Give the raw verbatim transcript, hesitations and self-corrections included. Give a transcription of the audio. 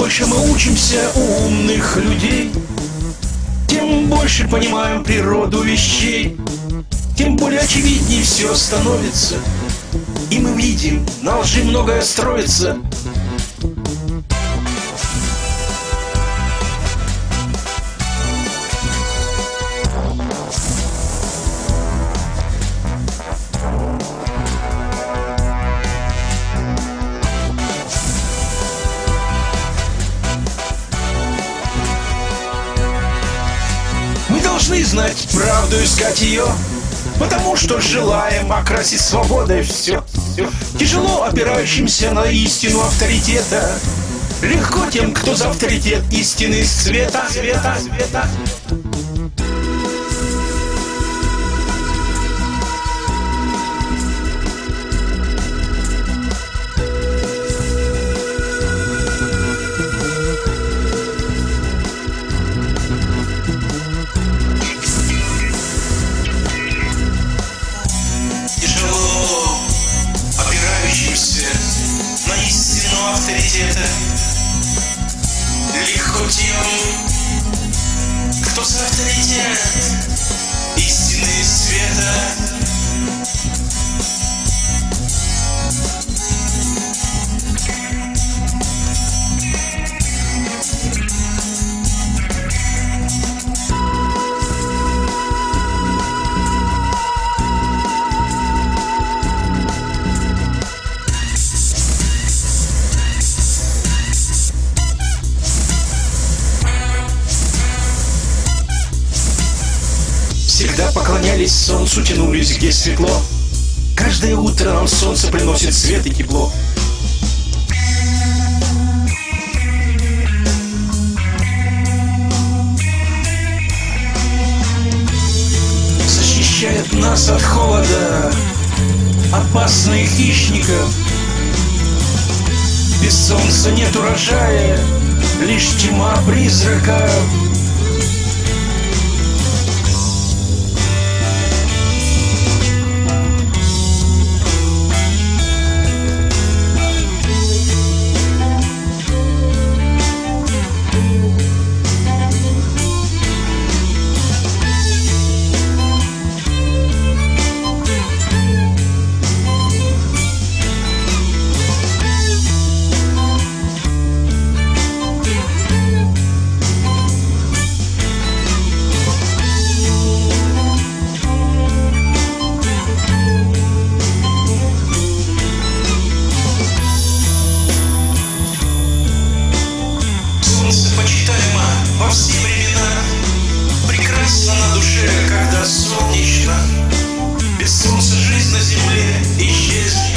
больше мы учимся у умных людей, тем больше понимаем природу вещей, тем более очевиднее все становится, и мы видим, на лжи многое строится. Должны знать правду, искать ее, потому что желаем окрасить свободой все. Тяжело опирающимся на истину авторитета, легко тем, кто за авторитет истины света, света, света. Авторитета легко тем, кто за авторитет истины света. Всегда поклонялись солнцу, тянулись, где светло. Каждое утро нам солнце приносит свет и тепло. Защищает нас от холода, опасных хищников. Без солнца нет урожая, лишь тьма призраков. Почитаемо во все времена, прекрасно на душе, когда солнечно. Без солнца жизнь на земле исчезнет.